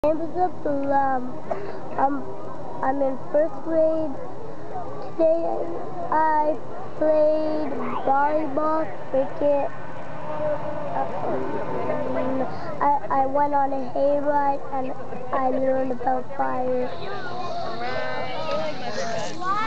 My name is Abdullah. I'm in first grade. Today I played volleyball, cricket. I went on a hayride and I learned about fire.